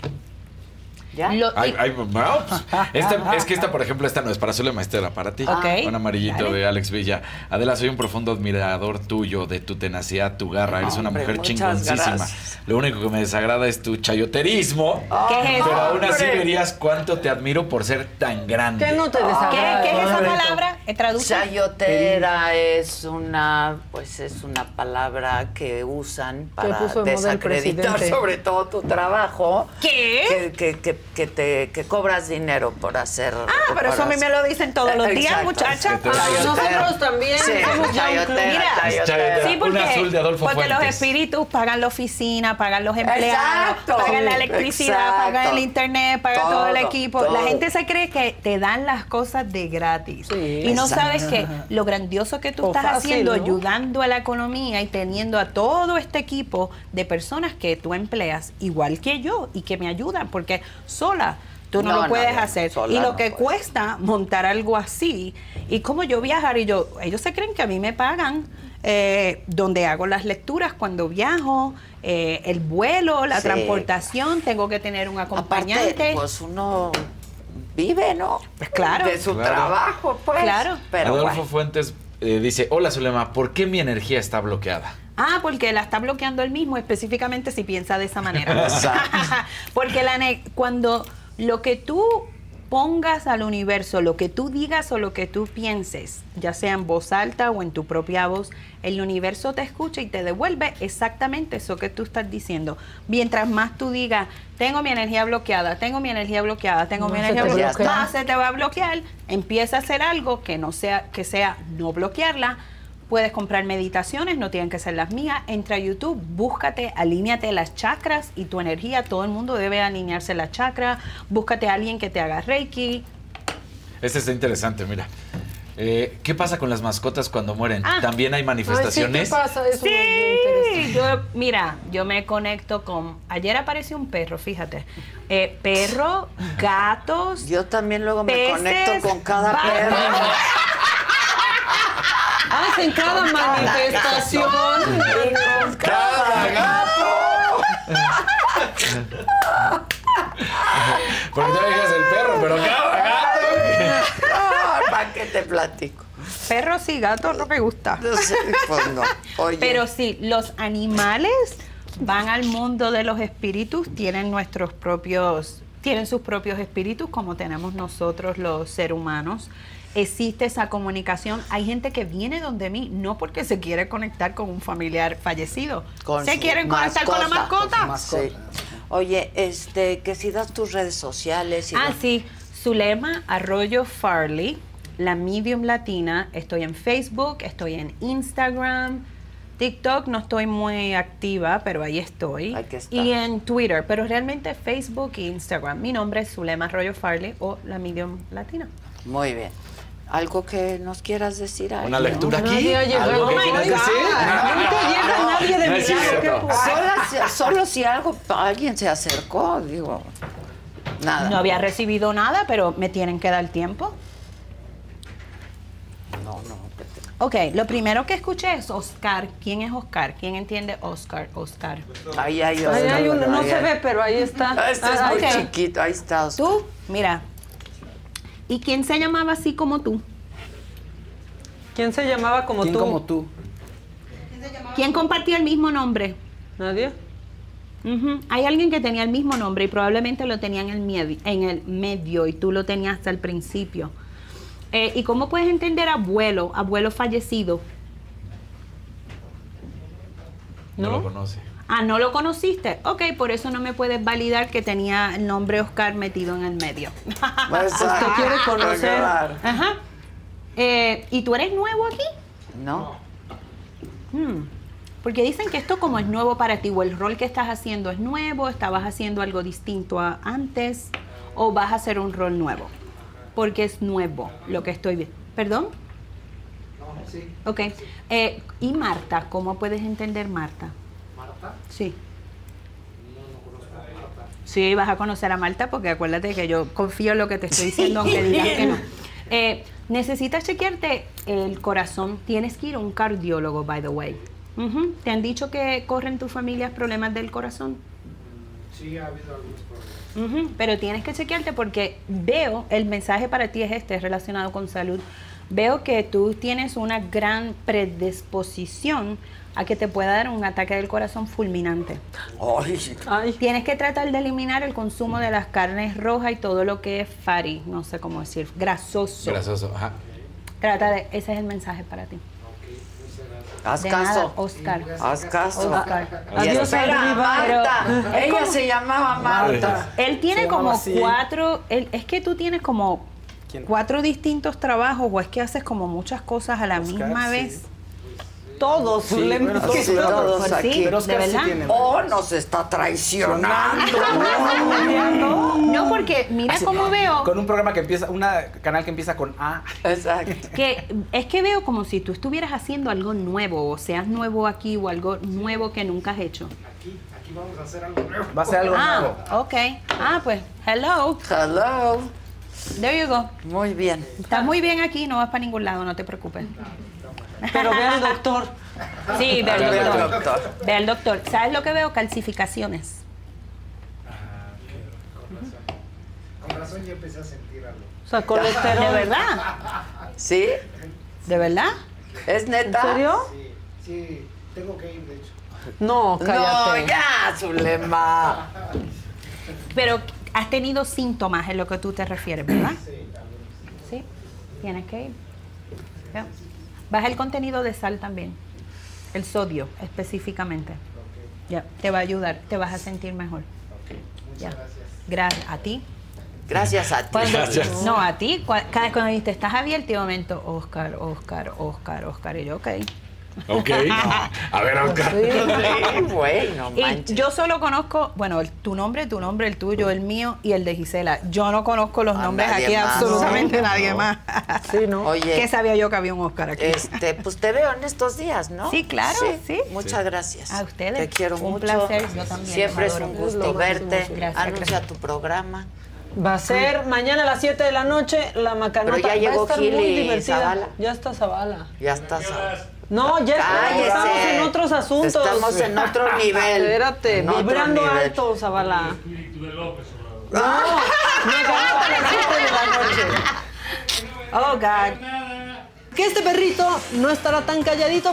¿Ya? Lo, ay, ay, no, esta, es que esta, por ejemplo, esta no es para Zulema, esta era para ti. Okay. Un amarillito Dale. de Alex Villa. Adela, soy un profundo admirador tuyo, de tu tenacidad, tu garra. Eres una Hombre, mujer chingoncísima. Gracias. Lo único que me desagrada es tu chayoterismo. ¿Qué es eso? Pero aún así Hombre. verías cuánto te admiro por ser tan grande. ¿Qué no te desagrada? ¿Qué, ¿Qué es esa palabra? ¿Traduce? Chayotera es una, pues es una palabra que usan para puso de moda el desacreditar presidente. sobre todo tu trabajo. ¿Qué? Que, que, que, que te que cobras dinero por hacer. Ah, pero eso a mí me lo dicen todos los días, Exacto. muchacha. Entonces, Ah, nosotros también Sí, somos ya un club. chayotera, Mira, chayotera. Sí, porque, Un azul de Adolfo porque los Fuentes. espíritus pagan la oficina, pagan los empleados, Exacto. pagan la electricidad, Exacto. pagan el internet, pagan todo, Todo, el equipo. todo. La gente se cree que te dan las cosas de gratis. Sí. Y no Exacto. sabes que lo grandioso que tú O estás fácil, haciendo, ¿no? ayudando a la economía y teniendo a todo este equipo de personas que tú empleas, igual que yo, y que me ayudan, porque sola tú no, No, lo puedes no, no, hacer. sola Y lo no que puedes. cuesta montar algo así, y como yo viajar, y yo, ellos se creen que a mí me pagan eh, donde hago las lecturas cuando viajo, eh, el vuelo, la Sí. transportación, tengo que tener un acompañante. Aparte, pues uno vive, ¿no? Pues claro. De su Claro. trabajo, pues. Claro. Pero Adolfo bueno. Fuentes eh, dice, hola Zulema, ¿por qué mi energía está bloqueada? Ah, porque la está bloqueando él mismo, específicamente si piensa de esa manera. Exacto. Porque la ne- cuando lo que tú pongas al universo, lo que tú digas o lo que tú pienses, ya sea en voz alta o en tu propia voz, el universo te escucha y te devuelve exactamente eso que tú estás diciendo. Mientras más tú digas, tengo mi energía bloqueada, tengo mi energía bloqueada, tengo No mi se energía te bloqueada, bloquea. más se te va a bloquear, empieza a hacer algo que no sea, que sea no bloquearla. Puedes comprar meditaciones, no tienen que ser las mías. Entra a YouTube, búscate, alíñate las chakras y tu energía. Todo el mundo debe alinearse las chakras. Búscate a alguien que te haga Reiki. Este está interesante, mira. Eh, ¿Qué pasa con las mascotas cuando mueren? Ah. ¿También hay Ay, sí, manifestaciones? ¿qué pasa? Eso me Sí, interesa. yo, mira, yo me conecto con... Ayer apareció un perro, fíjate. Eh, perro, gatos, Yo también luego me peces, conecto con cada vacas. perro. Hacen cada manifestación. Con cada gato. Porque tú dices el perro, pero cada gato. ¿Para qué te platico? Perros y gatos no me gusta. No sé, pues no. Oye, Pero sí, los animales van al mundo de los espíritus, tienen nuestros propios, tienen sus propios espíritus como tenemos nosotros los seres humanos. Existe esa comunicación. Hay gente que viene donde mí no porque se quiere conectar con un familiar fallecido. con se su quieren conectar con la mascota. Con su mascota. Sí. Oye, este, que si das tus redes sociales y Ah, no- sí. Zulema Arroyo Farley, la medium latina. Estoy en Facebook, estoy en Instagram, TikTok no estoy muy activa, pero ahí estoy. Aquí está. Y en Twitter, pero realmente Facebook e Instagram. Mi nombre es Zulema Arroyo Farley o la medium latina. Muy bien. ¿Algo que nos quieras decir? ¿Una Ay, lectura aquí? Nadie ha llegado. ¿Algo que Oh my quieras God. decir? Nunca llega nadie de No mi es lado. cierto. ¿Qué ¿no? pasa? Solo, si- solo si algo, alguien se acercó, digo, nada. No había recibido nada, pero me tienen que dar tiempo. No, no. que te- Ok, lo primero que escuché es Oscar. ¿Quién es Oscar? ¿Quién entiende Oscar? Oscar. Ahí hay Ahí hay uno, no ahí se hay- ve, pero ahí está. Ah, Este es Ah, muy ok. chiquito, ahí está. Oscar. Tú, mira. ¿Y quién se llamaba así como tú? ¿Quién se llamaba como ¿Quién tú? como tú? ¿Quién compartía el mismo nombre? ¿Nadie? Ujú. Hay alguien que tenía el mismo nombre y probablemente lo tenía en el, medio, en el medio y tú lo tenías hasta el principio. Eh, ¿Y cómo puedes entender abuelo, abuelo fallecido? No ¿No? lo conoce. Ah, ¿no lo conociste? Ok, por eso no me puedes validar que tenía el nombre Oscar metido en el medio. Pues, Usted quiere conocer. claro. Ajá. Eh, ¿Y tú eres nuevo aquí? ¿no? Hmm. Porque dicen que esto como es nuevo para ti, o el rol que estás haciendo es nuevo, estabas haciendo algo distinto a antes, o vas a hacer un rol nuevo. Porque es nuevo lo que estoy viendo. ¿Perdón? No, sí. Ok. Eh, ¿Y Marta? ¿Cómo puedes entender Marta? ¿Marta? Sí. No, no conozco a Marta. Sí, vas a conocer a Marta porque acuérdate que yo confío en lo que te estoy diciendo, aunque digas que no. Eh, necesitas chequearte el corazón. Tienes que ir a un cardiólogo, by the way. Uh-huh. ¿Te han dicho que corren tus familias problemas del corazón? Sí, ha habido algunos problemas. Uh-huh. Pero tienes que chequearte porque veo, el mensaje para ti es este, relacionado con salud. Veo que tú tienes una gran predisposición a que te pueda dar un ataque del corazón fulminante. Ay. Ay. Tienes que tratar de eliminar el consumo de las carnes rojas y todo lo que es fatty, no sé cómo decir, grasoso. Grasoso, ajá. Trata de, ese es el mensaje para ti. Haz De caso. nada, Oscar. Haz caso. Oscar. Y Adiós, espera, arriba. Marta. Pero- Ella se llamaba Marta. Él tiene Se llamaba como así. cuatro, él, es que tú tienes como ¿Quién? cuatro distintos trabajos o es que haces como muchas cosas a la Oscar, misma sí. vez. Todos, Sí, le- bueno, todos, Sí, todos Pues aquí. sí, Pero Oscar de sí verdad. tiene. Oh, nos está traicionando. No, porque mira Así, cómo veo Con un programa que empieza, un canal que empieza con A. Exacto. que es que veo como si tú estuvieras haciendo algo nuevo, o seas nuevo aquí o algo nuevo que nunca has hecho. Aquí, aquí vamos a hacer algo nuevo. Va a ser algo nuevo. Ah, ok. Ah, pues, hello. Hello. There you go. Muy bien. Estás muy bien aquí, no vas para ningún lado, no te preocupes. Pero ve al doctor. Sí, ve al Ve al doctor. doctor. Ve al doctor. ¿Sabes lo que veo? Calcificaciones. Con razón yo empecé a sentir algo. O sea, colesterol. ¿De verdad? ¿Sí? ¿De verdad? ¿Es neta? ¿En serio? Sí, sí, tengo que ir, de hecho. No, No, cállate. ya, Zulema. Pero has tenido síntomas en lo que tú te refieres, ¿verdad? Sí, Sí. Tienes que ir. Ya. Baja el contenido de sal también. El sodio, específicamente. Ya. Te va a ayudar. Te vas a sentir mejor. Ya. Gracias. ¿A ti? Gracias a ti. Cuando- Gracias. No, a ti. Cua- Cada vez cuando dijiste, estás abierto, y de momento, Oscar, Oscar, Oscar, Oscar. Y yo, ok. Ok. A ver, Oscar. Sí, güey, no Y manches. yo solo conozco, bueno, el- tu nombre, tu nombre, el tuyo, el mío y el de Gisela. Yo no conozco los A nombres nadie aquí, más. absolutamente No, nadie no. más. Sí, ¿no? Oye, ¿Qué sabía yo que había un Oscar aquí? este, pues te veo en estos días, ¿no? Sí, claro, sí. Muchas gracias. A ustedes. Te quiero Un mucho. placer, yo también, Siempre los es un adoro. gusto Es lo máximo, verte. sí. Gracias, Anuncia gracias. tu programa. Va a ser mañana a las siete de la noche la macanota. Pero ya llegó Va a estar Gil muy y divertida. Zavala. Ya está Zavala. Ya estás. No, ya Cállese. estamos en otros asuntos. Estamos en otro nivel. Espérate, En otro vibrando nivel. alto, Zavala. Espíritu de López Obrador. No, macanota a las siete de la noche. Oh, God. Que este perrito no estará tan calladito.